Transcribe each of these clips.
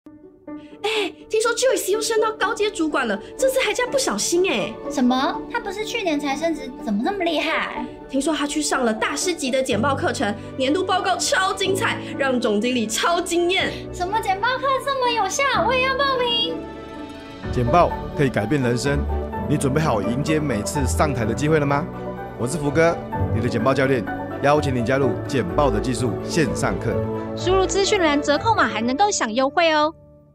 听说 Joyce 又升到高阶主管了，这次还加不小心什么？他不是去年才升职，怎么那么厉害？ 听说他去上了大师级的简报课程，年度报告超精彩，让总经理超惊艳。 什么简报课这么有效？我也要报名。 简报可以改变人生，你准备好迎接每次上台的机会了吗？我是福哥，你的简报教练，邀请你加入简报的技术线上课。 输入资讯栏折扣码还能够享优惠哦。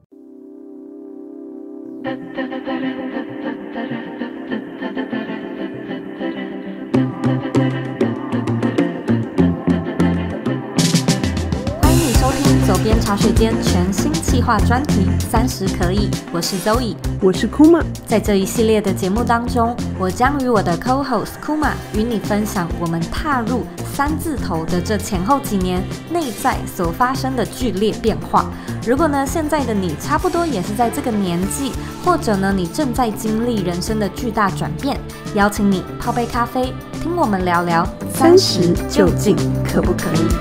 欢迎你收听左边茶水间全新企划专题30可以，我是 Zoe， 我是 Kuma。 在这一系列的节目当中，我将与我的 co-host Kuma 与你分享我们踏入3字头的这前后几年内在所发生的剧烈变化。如果呢现在的你差不多也是在这个年纪，或者呢你正在经历人生的巨大转变，邀请你泡杯咖啡，听我们聊聊30究竟可不可以。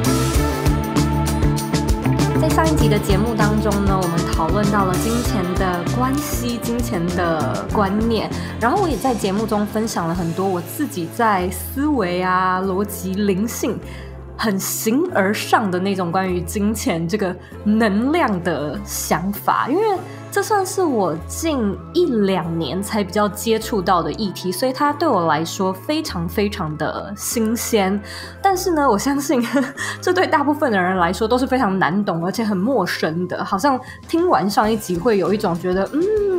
在上一集的节目当中呢，我们讨论到了金钱的关系、金钱的观念，然后我也在节目中分享了很多我自己在思维啊、逻辑、灵性很形而上的那种关于金钱这个能量的想法，因为这算是我近1-2年才比较接触到的议题，所以它对我来说非常非常的新鲜。但是呢，我相信这对大部分的人来说都是非常难懂而且很陌生的，好像听完上一集会有一种觉得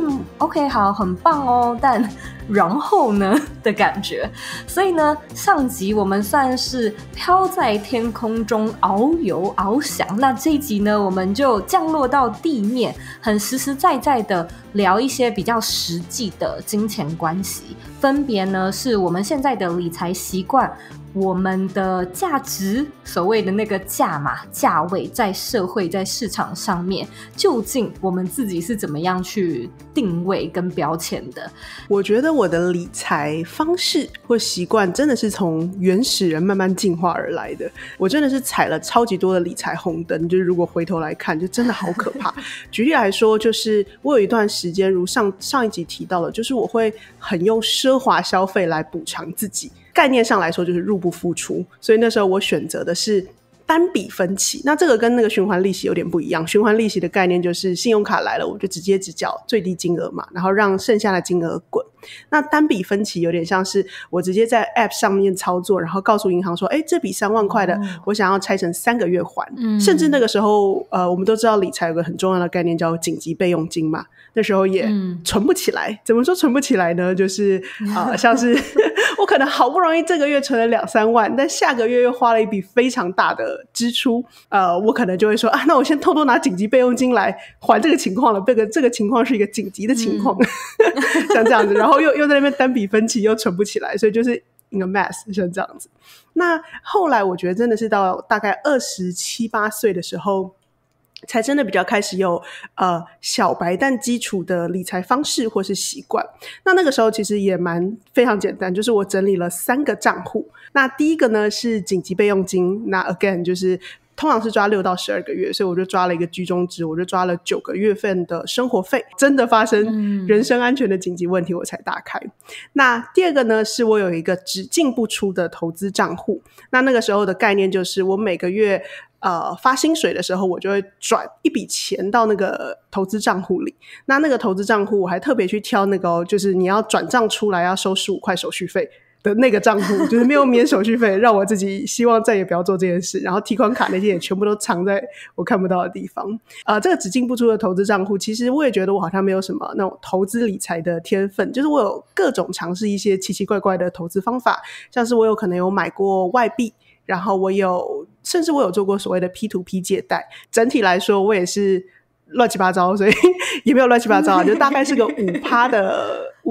OK 好很棒哦，但然后呢的感觉。所以呢，上集我们算是飘在天空中遨游翱翔，那这一集呢我们就降落到地面，很实实在在的聊一些比较实际的金钱关系，分别呢是我们现在的理财习惯，我们的价值，所谓的那个价嘛，价位，在社会在市场上面究竟我们自己是怎么样去定位跟标签的。 我觉得我的理财方式或习惯真的是从原始人慢慢进化而来的，我真的是踩了超级多的理财红灯，就是如果回头来看就真的好可怕。举例来说，就是我有一段时间如上一集提到的，就是我会很用奢华消费来补偿自己，概念上来说就是入不敷出，所以那时候我选择的是单笔分期。那这个跟那个循环利息有点不一样，循环利息的概念就是信用卡来了我就直接只缴最低金额嘛，然后让剩下的金额滚。那单笔分期有点像是我直接在 App 上面操作，然后告诉银行说这笔3万块的我想要拆成3个月还。甚至那个时候我们都知道理财有个很重要的概念叫紧急备用金嘛，那时候也存不起来。怎么说存不起来呢？就是像是我可能好不容易这个月存了2-3万，但下个月又花了一笔非常大的支出，我可能就会说那我先偷偷拿紧急备用金来还这个情况了，这个情况是一个紧急的情况像这样子，然后又在那边单笔分期又存不起来，所以就是 in a mess 像这样子。那后来我觉得真的是到大概27-28岁的时候才真的比较开始有小白但基础的理财方式或是习惯。那个时候其实也非常简单，就是我整理了3个账户。那第一个呢是紧急备用金，那 again 就是通常是抓6到12个月，所以我就抓了一个居中值，我就抓了9个月份的生活费，真的发生人身安全的紧急问题我才打开。那第二个呢是我有一个只进不出的投资账户。那个时候的概念就是我每个月发薪水的时候我就会转一笔钱到那个投资账户里。那个投资账户我还特别去挑那个就是你要转账出来要收15块手续费的那个账户，就是没有免手续费，让我自己希望再也不要做这件事，然后提款卡那些也全部都藏在我看不到的地方。这个只进不出的投资账户，其实我也觉得我好像没有什么那种投资理财的天分，就是我有各种尝试一些奇奇怪怪的投资方法，像是我有可能有买过外币，然后甚至我有做过所谓的 P2P 借贷。整体来说我也是乱七八糟，所以也没有乱七八糟就大概是个5%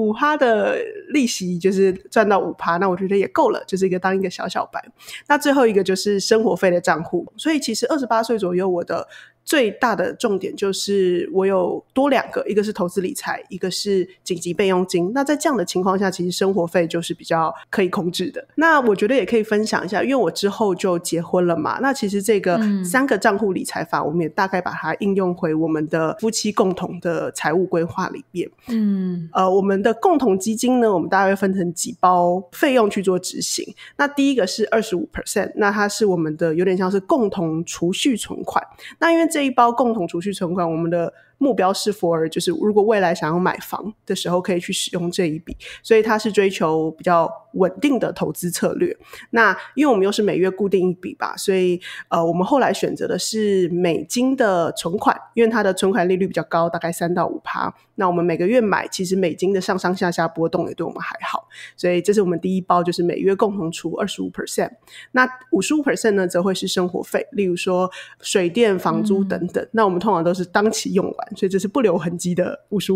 5%的利息就是赚到5%，那我觉得也够了，就是当一个小小白。那最后一个就是生活费的账户，所以其实28岁左右我的最大的重点就是我有多2个，一个是投资理财，一个是紧急备用金。那在这样的情况下，其实生活费就是比较可以控制的。那我觉得也可以分享一下，因为我之后就结婚了嘛，那其实这个3个账户理财法，我们也大概把它应用回我们的夫妻共同的财务规划里面。我们的共同基金呢，我们大概会分成几包费用去做执行。那第一个是 25%， 那它是我们的有点像是共同储蓄存款。那因为这一包共同储蓄存款，我们的目标是 for 就是如果未来想要买房的时候可以去使用这一笔，所以它是追求比较稳定的投资策略。那因为我们又是每月固定一笔吧，所以我们后来选择的是美金的存款，因为它的存款利率比较高，大概3到5%。那我们每个月买，其实美金的上上下下波动也对我们还好，所以这是我们第一包，就是每月共同储 25%。 那 55% 呢则会是生活费，例如说水电房租等等，那我们通常都是当期用完，所以这是不留痕迹的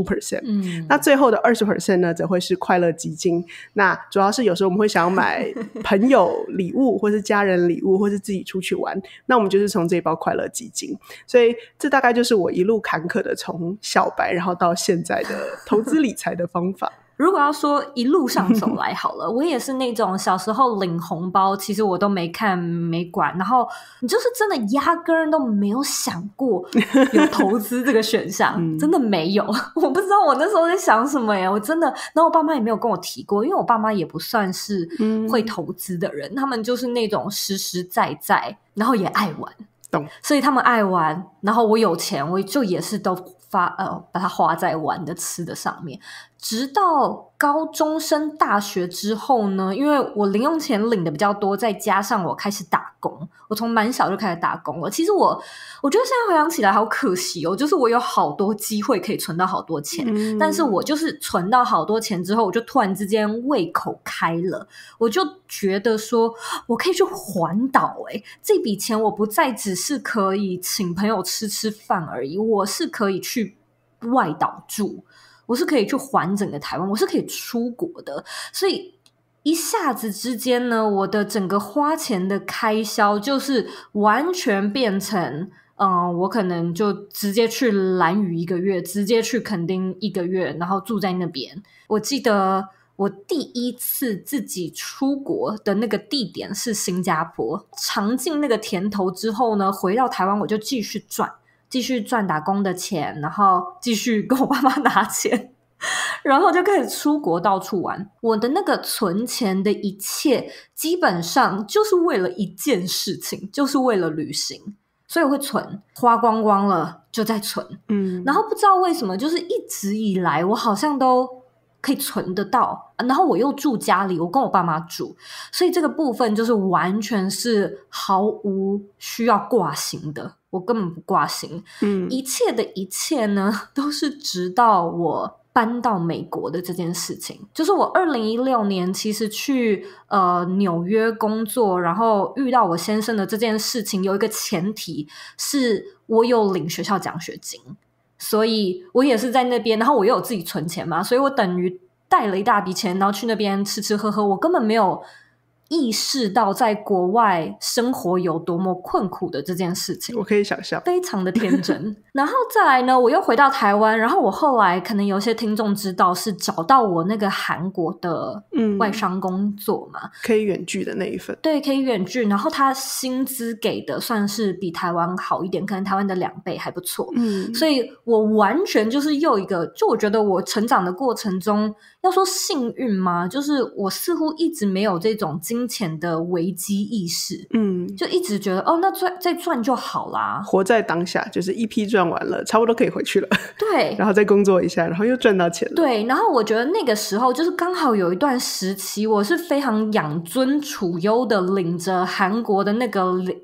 55%。 那最后的 20% 呢则会是快乐基金，那主要是有时候我们会想要买朋友礼物或是家人礼物或是自己出去玩，那我们就是从这一包快乐基金。所以这大概就是我一路坎坷的从小白然后到现在的投资理财的方法。 如果要说一路上走来好了，我也是那种小时候领红包其实我都没看没管，然后你就是真的压根儿都没有想过有投资这个选项真的没有。我不知道我那时候在想什么耶，我真的，然后我爸妈也没有跟我提过，因为我爸妈也不算是会投资的人，他们就是那种实实在在，然后也爱玩，所以他们爱玩，然后我有钱我就也是都把它花在玩的吃的上面。直到高中升大学之后呢，因为我零用钱领的比较多，再加上我开始打工，我从蛮小就开始打工了。其实我觉得现在回想起来好可惜哦，就是我有好多机会可以存到好多钱，但是我就是存到好多钱之后，我就突然之间胃口开了，我就觉得说我可以去环岛这笔钱我不再只是可以请朋友吃饭而已，我是可以去外岛住，我是可以去环整个台湾，我是可以出国的。所以一下子之间呢，我的整个花钱的开销就是完全变成我可能就直接去兰屿1个月，直接去垦丁1个月，然后住在那边。我记得我第一次自己出国的那个地点是新加坡，尝尽那个甜头之后呢，回到台湾我就继续赚打工的钱，然后继续跟我爸妈拿钱，然后就开始出国到处玩。我的那个存钱的一切基本上就是为了一件事情，就是为了旅行，所以我会存，花光光了就再存。然后不知道为什么就是一直以来我好像都可以存得到，然后我又住家里，我跟我爸妈住，所以这个部分就是完全是毫无需要挂心的，我根本不挂心。一切的一切呢都是直到我搬到美国的这件事情，就是我2016年其实去纽约工作，然后遇到我先生的这件事情，有一个前提是我有领学校奖学金，所以我也是在那边，然后我又有自己存钱嘛，所以我等于带了一大笔钱，然后去那边吃吃喝喝，我根本没有意识到在国外生活有多么困苦的这件事情， 我可以想象， 非常的天真。然后再来呢，我又回到台湾，然后我后来可能有些听众知道是找到我那个韩国的外商工作嘛， 可以远距的那一份， 对，可以远距，然后他薪资给的算是比台湾好一点，可能台湾的2倍还不错。所以我完全就是又一个，就我觉得我成长的过程中，要说幸运吗？就是我似乎一直没有这种金钱的危机意识，就一直觉得那再赚就好啦， 活在当下，就是一批赚完了，差不多可以回去了， 对， 然后再工作一下，然后又赚到钱了， 对。然后我觉得那个时候就是刚好有一段时期，我是非常养尊处优的，领着韩国的那个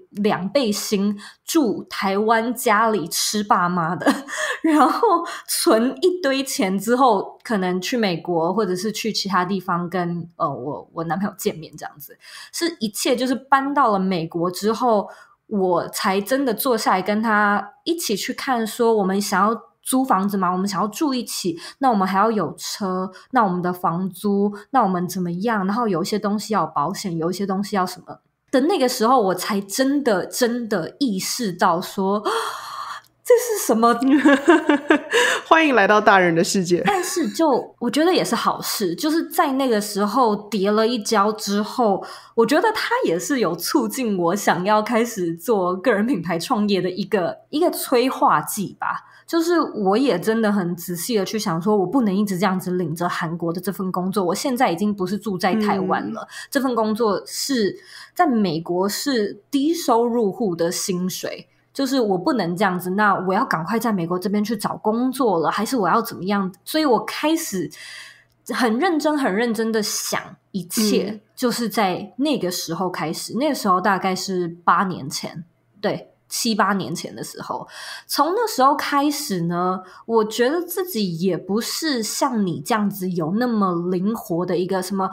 2倍薪住台湾家里吃爸妈的，然后存一堆钱之后可能去美国或者是去其他地方跟我男朋友见面，这样子是一切就是搬到了美国之后，我才真的坐下来跟他一起去看说我们想要租房子嘛，我们想要住一起，那我们还要有车，那我们的房租，那我们怎么样，然后有一些东西要有保险，有一些东西要什么的，那个时候我才真的意识到说这是什么欢迎来到大人的世界。 但是就我觉得也是好事，就是在那个时候跌了一跤之后，我觉得它也是有促进我想要开始做个人品牌创业的一个催化剂吧。就是我也真的很仔细的去想说，我不能一直这样子领着韩国的这份工作，我现在已经不是住在台湾了，这份工作是在美国是低收入户的薪水，就是我不能这样子，那我要赶快在美国这边去找工作了，还是我要怎么样？所以我开始很认真的想一切，就是在那个时候开始，那个时候大概是8年前，对，7、8年前的时候，从那时候开始呢，我觉得自己也不是像你这样子有那么灵活的一个什么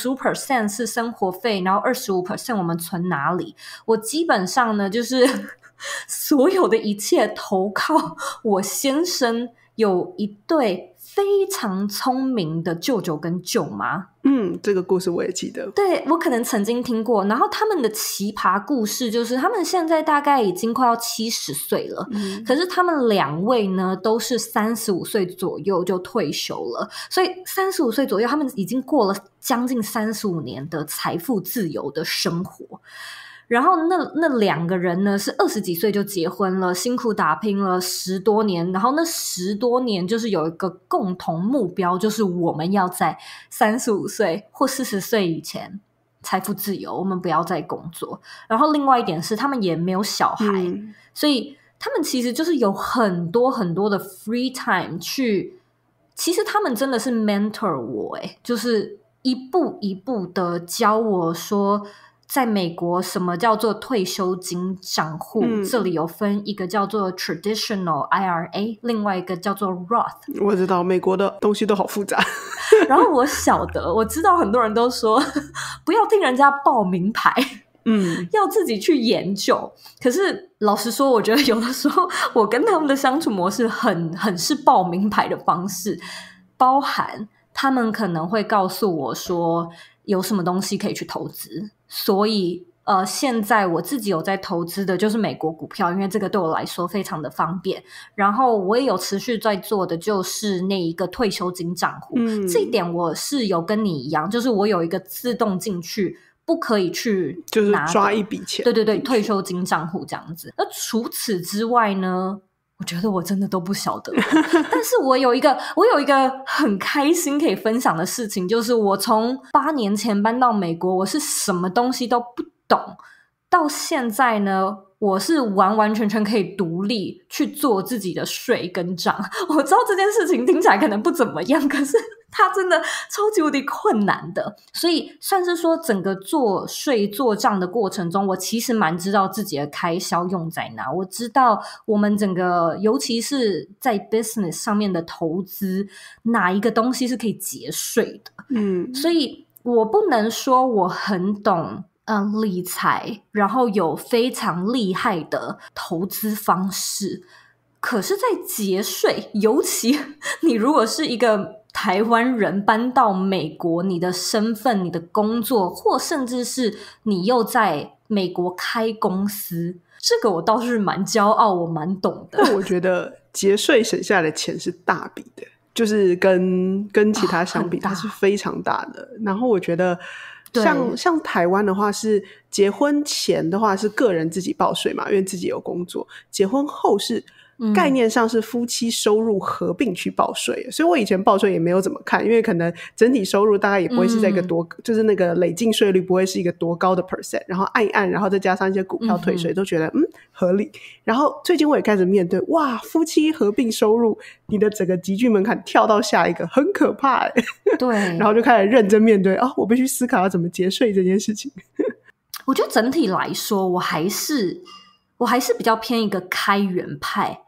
50% 是生活费，然后25% 我们存哪里。我基本上呢，就是所有的一切投靠我先生有一对非常聪明的舅舅跟舅妈。 这个故事我也记得。 对，我可能曾经听过。然后他们的奇葩故事就是他们现在大概已经快要70岁了，可是他们2位呢都是35岁左右就退休了，所以35岁左右他们已经过了将近35年的财富自由的生活。然后那2个人呢是20几岁就结婚了，辛苦打拼了10多年，然后那10多年就是有一个共同目标，就是我们要在35岁或40岁以前财富自由，我们不要再工作。然后另外一点是他们也没有小孩，所以他们其实就是有很多的 free time 去，其实他们真的是 mentor 我就是一步一步的教我说在美国什么叫做退休金账户，这里有分一个叫做 traditional IRA， 另外一个叫做 Roth。 我知道美国的东西都好复杂然后我知道很多人都说不要听人家报名牌，要自己去研究。可是老实说，我觉得有的时候我跟他们的相处模式很是报名牌的方式，包含他们可能会告诉我说有什么东西可以去投资，所以现在我自己有在投资的就是美国股票，因为这个对我来说非常的方便。然后我也有持续在做的就是那一个退休金账户，这一点我是有跟你一样，就是我有一个自动进去不可以去就是抓一笔钱， 对，退休金账户这样子。那除此之外呢，我觉得我真的都不晓得但是我有一个很开心可以分享的事情，就是我从8年前搬到美国，我是什么东西都不懂，到现在呢我是完全可以独立去做自己的税跟账。我知道这件事情听起来可能不怎么样，可是它真的超级无敌困难的。所以算是说整个做税做账的过程中，我其实蛮知道自己的开销用在哪，我知道我们整个尤其是在 business 上面的投资哪一个东西是可以节税的。所以我不能说我很懂理财，然后有非常厉害的投资方式，可是在节税，尤其你如果是一个台湾人搬到美国，你的身份、你的工作，或甚至是你又在美国开公司，这个我倒是蛮骄傲，我蛮懂的。 但我觉得节税省下的钱是大笔的，就是跟其他相比，它是非常大的。然后我觉得像台湾的话是结婚前的话是个人自己报税嘛，因为自己有工作，结婚后是概念上是夫妻收入合并去报税，所以我以前报税也没有怎么看，因为可能整体收入大概也不会是在一个多就是那个累进税率不会是一个多高的 percent， 然后按一按，然后再加上一些股票退税，都觉得合理。然后最近我也开始面对，哇，夫妻合并收入你的整个集聚门槛跳到下一个，很可怕对然后就开始认真面对我必须思考要怎么节税这件事情我觉得整体来说我还是比较偏一个开源派，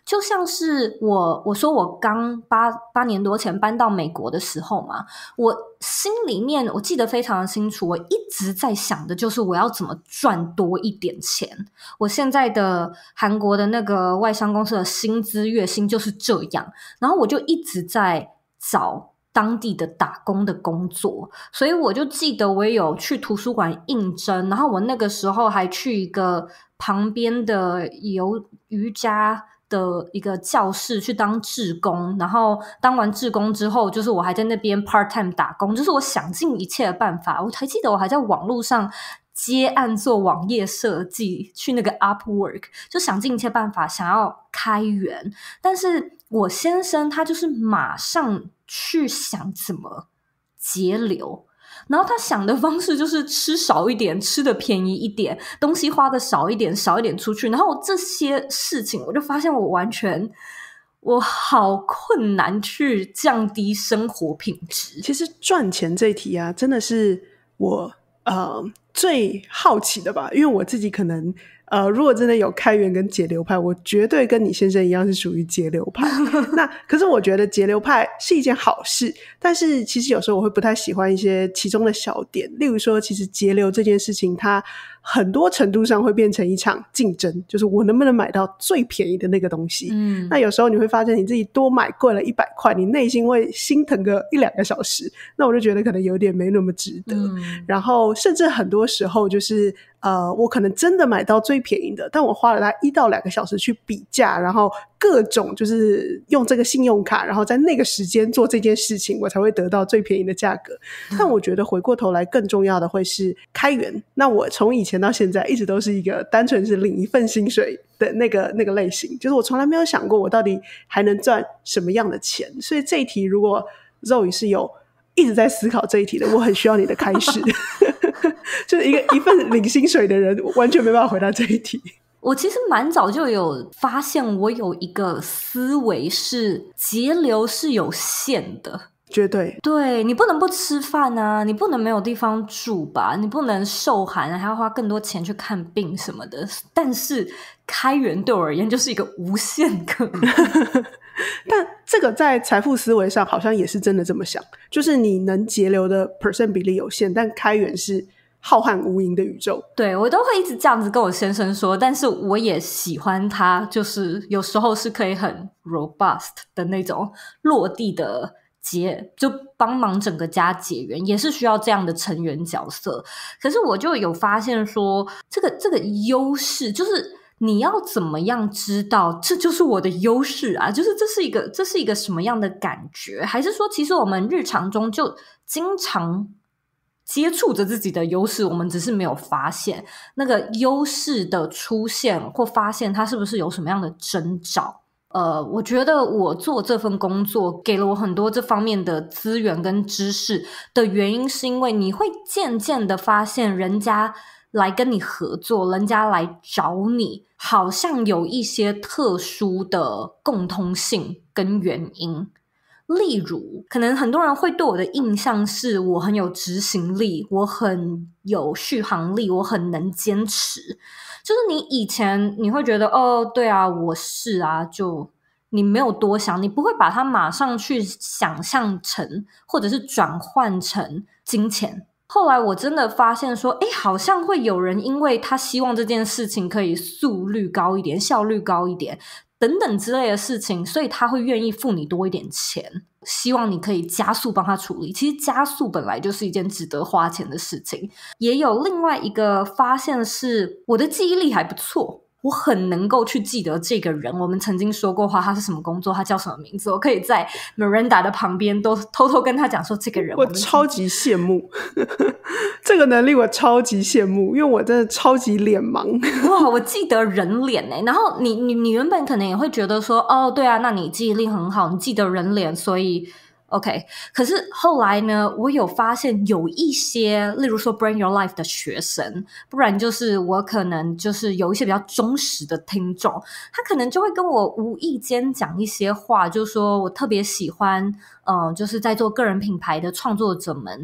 就像是我说我刚八年多前搬到美国的时候嘛，我心里面我记得非常的清楚，我一直在想的就是我要怎么赚多一点钱。我现在的韩国的那个外商公司的薪资月薪就是这样，然后我就一直在找当地的打工的工作，所以我就记得我有去图书馆应征，然后我那个时候还去一个旁边的有瑜伽的一个教室去当志工，然后当完志工之后，就是我还在那边 part time 打工，就是我想尽一切的办法。我还记得我还在网络上接案做网页设计，去那个 Upwork， 就想尽一切办法想要开源。但是我先生他就是马上去想怎么节流，然后他想的方式就是吃少一点，吃的便宜一点，东西花的少一点出去。然后这些事情我就发现我好困难去降低生活品质。 其实赚钱这一题啊，真的是我最好奇的吧，因为我自己可能如果真的有开源跟节流派，我绝对跟你先生一样是属于节流派。那可是我觉得节流派是一件好事，但是其实有时候我会不太喜欢一些其中的小点，例如说其实节流这件事情它很多程度上会变成一场竞争，就是我能不能买到最便宜的那个东西。那有时候你会发现你自己多买贵了100块，你内心会心疼个1-2个小时，那我就觉得可能有点没那么值得。然后甚至很多时候就是我可能真的买到最便宜的，但我花了大概1到2个小时去比价，然后各种就是用这个信用卡，然后在那个时间做这件事情，我才会得到最便宜的价格。但我觉得回过头来更重要的会是开源。那我从以前到现在一直都是一个单纯是领一份薪水的那个类型，就是我从来没有想过我到底还能赚什么样的钱。所以这一题如果 Zoe 是有一直在思考这一题的，我很需要你的开示。就是一份领薪水的人完全没办法回答这一题。 我其实蛮早就有发现我有一个思维是节流是有限的， 绝对对，你不能不吃饭啊，你不能没有地方住吧，你不能受寒还要花更多钱去看病什么的。但是开源对我而言就是一个无限可能。 但这个在财富思维上好像也是真的这么想，就是你能节流的 percent 比例有限，但开源是浩瀚无垠的宇宙。对， 我都会一直这样子跟我先生说，但是我也喜欢他，就是有时候是可以很 robust 的那种落地的就帮忙整个家结缘，也是需要这样的成员角色。可是我就有发现说这个优势就是你要怎么样知道这就是我的优势啊，就是这是一个什么样的感觉，还是说其实我们日常中就经常接触着自己的优势，我们只是没有发现那个优势的出现或发现它是不是有什么样的征兆。我觉得我做这份工作给了我很多这方面的资源跟知识的原因，是因为你会渐渐的发现人家来跟你合作，人家来找你，好像有一些特殊的共通性跟原因。例如可能很多人会对我的印象是我很有执行力，我很有续航力，我很能坚持。就是你以前你会觉得对啊我是啊，就你没有多想，你不会把它马上去想象成或者是转换成金钱。后来我真的发现说好像会有人因为他希望这件事情可以速率高一点，效率高一点等等之类的事情，所以他会愿意付你多一点钱，希望你可以加速帮他处理。其实加速本来就是一件值得花钱的事情。也有另外一个发现是我的记忆力还不错，我很能够去记得这个人，我们曾经说过话，他是什么工作，他叫什么名字，我可以在 Miranda 的旁边都偷偷跟他讲说这个人。 我超级羡慕这个能力，我超级羡慕，因为我真的超级脸盲。 哇，我记得人脸欸，然后你原本可能也会觉得说对啊，那你记忆力很好，你记得人脸，所以OK。 可是后来呢，我有发现有一些例如说 Bring Your Life 的学生，不然就是我可能就是有一些比较忠实的听众，他可能就会跟我无意间讲一些话，就是说我特别喜欢就是在做个人品牌的创作者们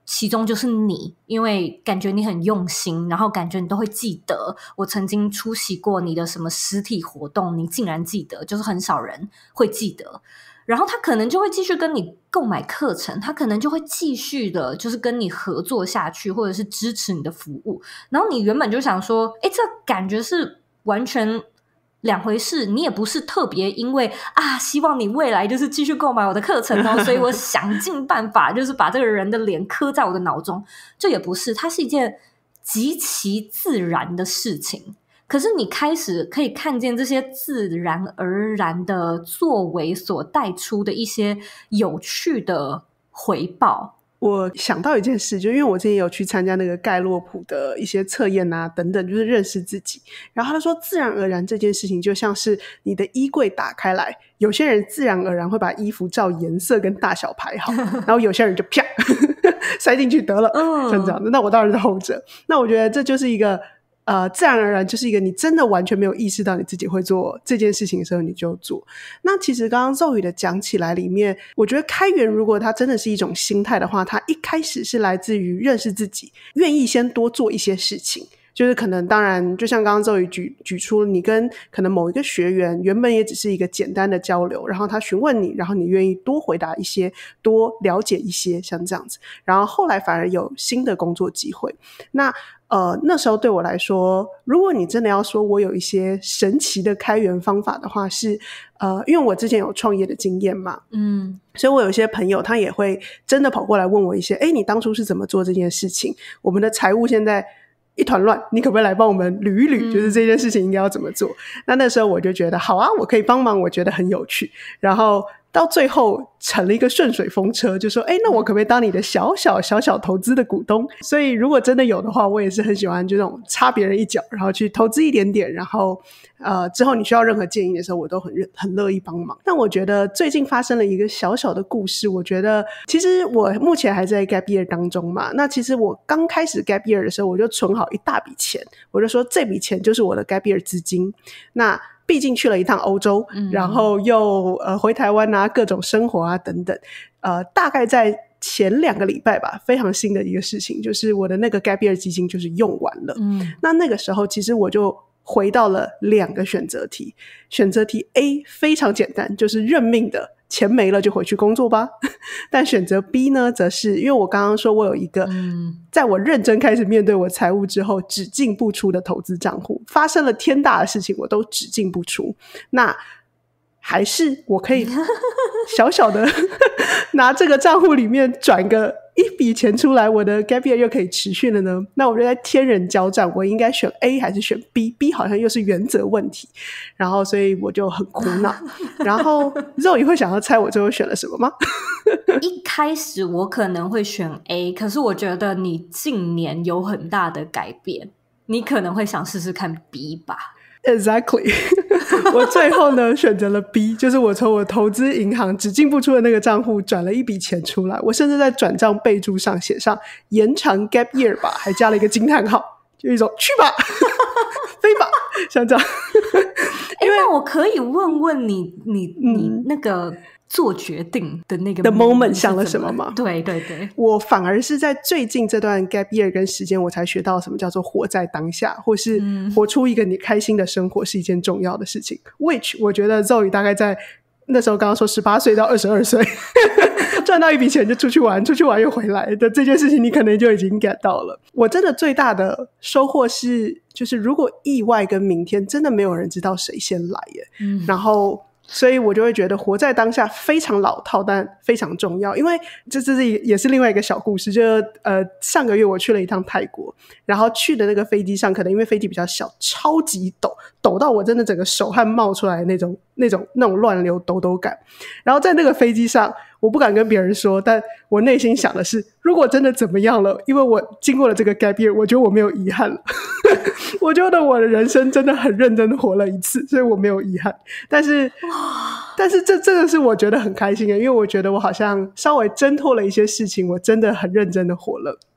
其中就是你，因为感觉你很用心，然后感觉你都会记得我曾经出席过你的什么实体活动，你竟然记得，就是很少人会记得。然后他可能就会继续跟你购买课程，他可能就会继续的就是跟你合作下去，或者是支持你的服务。然后你原本就想说这感觉是完全两回事，你也不是特别因为希望你未来就是继续购买我的课程所以我想尽办法就是把这个人的脸刻在我的脑中，这也不是，它是一件极其自然的事情。可是你开始可以看见这些自然而然的作为所带出的一些有趣的回报。 我想到一件事，就因为我之前有去参加那个盖洛普的一些测验啊等等，就是认识自己。然后他说自然而然这件事情就像是你的衣柜打开来，有些人自然而然会把衣服照颜色跟大小排好，然后有些人就啪塞进去得了，像这样的。那我当然是后者。那我觉得这就是一个自然而然，就是一个你真的完全没有意识到你自己会做这件事情的时候你就做。那其实刚刚骤宇的讲起来里面，我觉得开源如果它真的是一种心态的话，它一开始是来自于认识自己，愿意先多做一些事情。就是可能当然就像刚刚骤宇举出你跟可能某一个学员原本也只是一个简单的交流，然后他询问你，然后你愿意多回答一些，多了解一些，像这样子，然后后来反而有新的工作机会。那时候对我来说，如果你真的要说我有一些神奇的开源方法的话，是因为我之前有创业的经验嘛，所以我有些朋友他也会真的跑过来问我一些你当初是怎么做这件事情，我们的财务现在一团乱，你可不可以来帮我们捋一捋，就是这件事情应该要怎么做。那时候我就觉得好啊，我可以帮忙，我觉得很有趣，然后到最后成了一个顺水风车，就说那我可不可以当你的小小投资的股东。所以如果真的有的话，我也是很喜欢就那种插别人一脚，然后去投资一点点，然后之后你需要任何建议的时候我都很乐意帮忙。但我觉得最近发生了一个小小的故事，我觉得其实我目前还在 gap year 当中嘛，那其实我刚开始 gap year 的时候我就存好一大笔钱，我就说这笔钱就是我的 gap year 资金。那毕竟去了一趟欧洲，然后又回台湾啊，各种生活啊等等，大概在前2个礼拜吧，非常新的一个事情就是我的那个 gap year 基金就是用完了。那个时候其实我就回到了2个选择题。选择题 A 非常简单，就是认命的钱没了就回去工作吧。但选择 B 呢，则是因为我刚刚说我有一个在我认真开始面对我财务之后只进不出的投资账户，发生了天大的事情我都只进不出，那还是我可以小小的拿这个账户里面转个一笔钱出来，我的 gap year 又可以持续了呢？那我就在天人交战，我应该选 A 还是选 B？B 好像又是原则问题，然后所以我就很苦恼。然后肉，你会想要猜我最后选了什么吗？ 一开始我可能会选 A， 可是我觉得你近年有很大的改变，你可能会想试试看 B 吧。 Exactly 我最后呢选择了 B， 就是我从我投资银行只进不出的那个账户转了一笔钱出来，我甚至在转账备注上写上延长 gap year 吧，还加了一个惊叹号，就一种去吧飞吧，像这样。 那我可以问问你那个做决定的那个 moment 想了什么吗？ 对对对， 我反而是在最近这段 gap year 跟时间我才学到什么叫做活在当下，或是活出一个你开心的生活是一件重要的事情。which 我觉得 Zoe 大概在那时候刚刚说18岁到22岁赚到一笔钱就出去玩又回来的这件事情，你可能就已经 get 到了。我真的最大的收获是，就是如果意外跟明天真的没有人知道谁先来耶，然后所以我就会觉得活在当下非常老套但非常重要。因为这也是另外一个小故事，就上个月我去了一趟泰国，然后去的那个飞机上，可能因为飞机比较小，超级抖到我真的整个手汗冒出来的那种乱流抖感。然后在那个飞机上我不敢跟别人说，但我内心想的是，如果真的怎么样了，因为我经过了这个 gap year， 我觉得我没有遗憾了我觉得我的人生真的很认真的活了一次，所以我没有遗憾。但是这个是我觉得很开心的，因为我觉得我好像稍微挣脱了一些事情，我真的很认真的活了。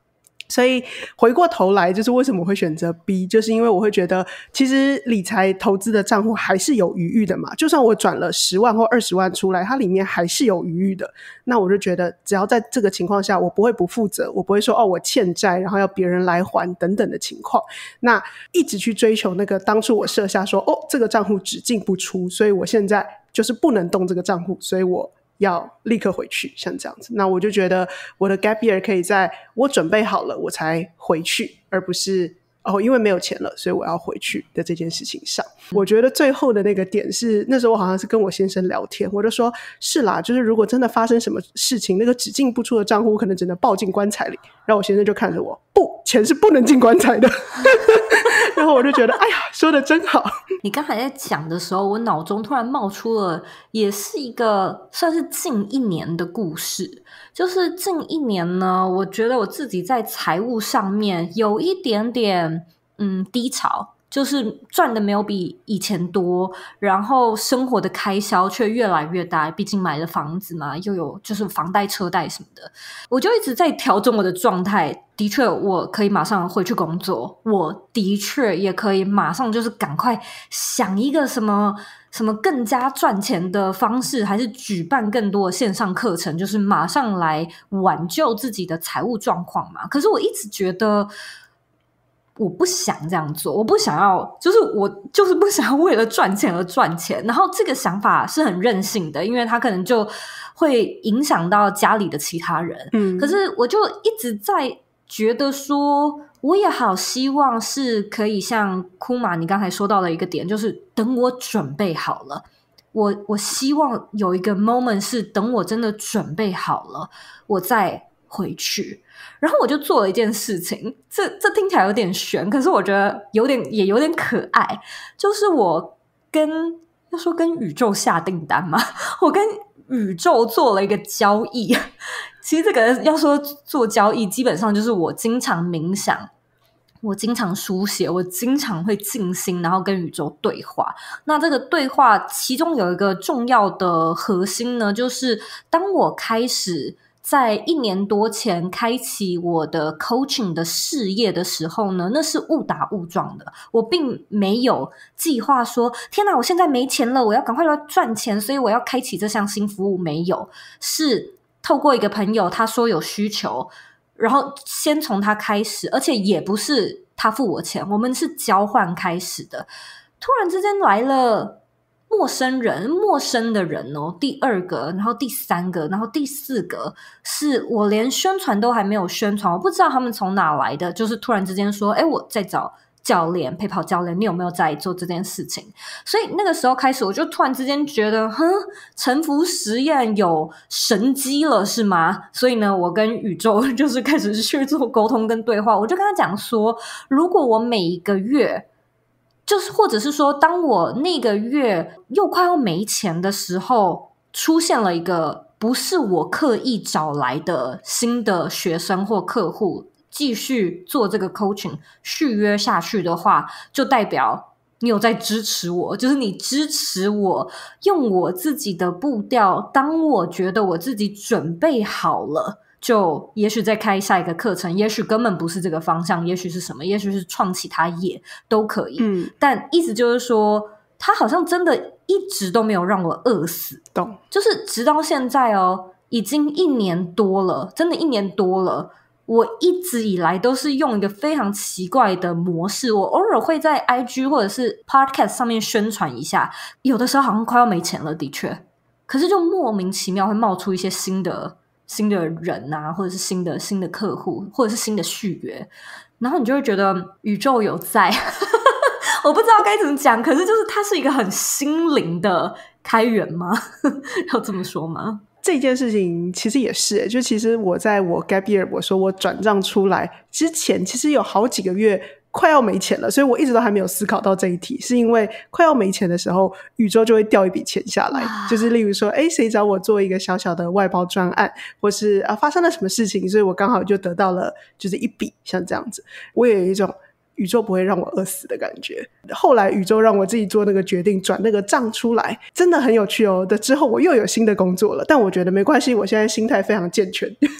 所以回过头来，就是为什么我会选择 B， 就是因为我会觉得其实理财投资的账户还是有余裕的嘛，就算我转了10万或20万出来，它里面还是有余裕的。那我就觉得只要在这个情况下，我不会不负责，我不会说我欠债然后要别人来还等等的情况，那一直去追求那个当初我设下说这个账户只进不出，所以我现在就是不能动这个账户，所以我要立刻回去，像这样子。那我就觉得我的 gap year 可以在我准备好了我才回去，而不是因为没有钱了所以我要回去的这件事情上。我觉得最后的那个点是，那时候我好像是跟我先生聊天，我就说是啦，就是如果真的发生什么事情，那个只进不出的账户可能只能抱进棺材里。然后我先生就看着我，不，钱是不能进棺材的然后我就觉得哎呀，说的真好。 你刚才在讲的时候，我脑中突然冒出了也是一个算是近1年的故事。就是近1年呢，我觉得我自己在财务上面有一点点低潮，就是赚的没有比以前多，然后生活的开销却越来越大，毕竟买了房子嘛，又有就是房贷车贷什么的，我就一直在调整我的状态。的确我可以马上回去工作，我的确也可以马上就是赶快想一个什么更加赚钱的方式，还是举办更多的线上课程，就是马上来挽救自己的财务状况嘛。可是我一直觉得我不想这样做，我不想要，我就是不想要为了赚钱而赚钱。然后这个想法是很任性的，因为它可能就会影响到家里的其他人。可是我就一直在觉得说，我也好希望是可以像库玛你刚才说到的一个点，就是等我准备好了，我希望有一个 moment 是等我真的准备好了我再回去。然后我就做了一件事情，这听起来有点悬，可是我觉得也有点可爱，就是我要说跟宇宙下订单嘛，我跟宇宙做了一个交易。其实这个要说做交易，基本上就是我经常冥想，我经常书写，我经常会静心，然后跟宇宙对话。那这个对话其中有一个重要的核心呢，就是当我开始在1年多前开启我的 coaching 的事业的时候呢，那是误打误撞的。我并没有计划说天哪，我现在没钱了，我要赶快来赚钱，所以我要开启这项新服务。没有，是透过一个朋友他说有需求，然后先从他开始，而且也不是他付我钱，我们是交换开始的。突然之间来了陌生的人哦，第2个，然后第3个，然后第4个，是我连宣传都还没有宣传，我不知道他们从哪来的，就是突然之间说我在找教练，陪跑教练，你有没有在做这件事情？所以那个时候开始，我就突然之间觉得臣服实验有神机了是吗？所以呢，我跟宇宙就是开始去做沟通跟对话。我就跟他讲说，如果我每一个月，就是或者是说当我那个月又快要没钱的时候，出现了一个不是我刻意找来的新的学生或客户继续做这个 coaching 续约下去的话，就代表你有在支持我，就是你支持我用我自己的步调，当我觉得我自己准备好了，就也许再开下一个课程，也许根本不是这个方向，也许是什么，也许是创其他业都可以。但意思就是说，他好像真的一直都没有让我饿死， 懂？ 就是直到现在已经1年多了，真的1年多了。我一直以来都是用一个非常奇怪的模式，我偶尔会在 IG 或者是 Podcast 上面宣传一下，有的时候好像快要没钱了，的确，可是就莫名其妙会冒出一些新的人啊，或者是新的客户，或者是新的续约，然后你就会觉得宇宙有在我不知道该怎么讲，可是就是它是一个很心灵的开源吗？要这么说吗？ 这件事情其实也是，就其实我在我 gap year 我说我转账出来之前，其实有好几个月快要没钱了，所以我一直都还没有思考到这一题，是因为快要没钱的时候，宇宙就会掉一笔钱下来，就是例如说谁找我做一个小小的外包专案，或是发生了什么事情，所以我刚好就得到了就是一笔，像这样子，我也有一种宇宙不会让我饿死的感觉。后来宇宙让我自己做那个决定，转那个账出来，真的很有趣的之后我又有新的工作了，但我觉得没关系，我现在心态非常健全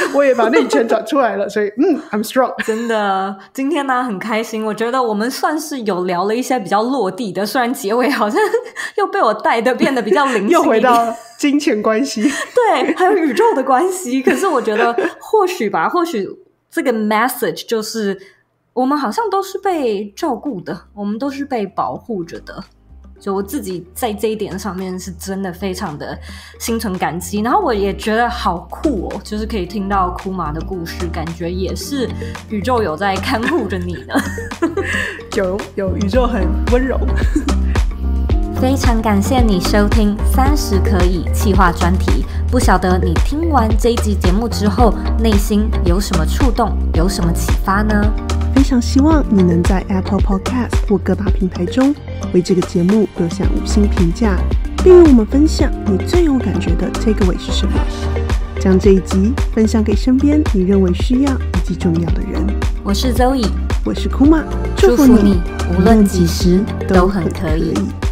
我也把内圈转出来了，所以I'm strong。 真的，今天呢很开心，我觉得我们算是有聊了一些比较落地的，虽然结尾好像又被我带的变得比较灵性， 又回到金钱关系， 对，还有宇宙的关系。可是我觉得或许这个 message 就是我们好像都是被照顾的，我们都是被保护着的。就我自己在这一点上面是真的非常的心存感激，然后我也觉得好酷哦，就是可以听到库玛的故事，感觉也是宇宙有在看护着你呢。 有宇宙很温柔。 非常感谢你收听30可以企划专题，不晓得你听完这一集节目之后内心有什么触动，有什么启发呢？ 非常希望你能在 Apple Podcast 或各大平台中为这个节目留下5星评价，并与我们分享你最有感觉的 takeaway 是什么，将这一集分享给身边你认为需要以及重要的人。 我是 Zoe， 我是 Kuma， 祝福你无论几时都很可以。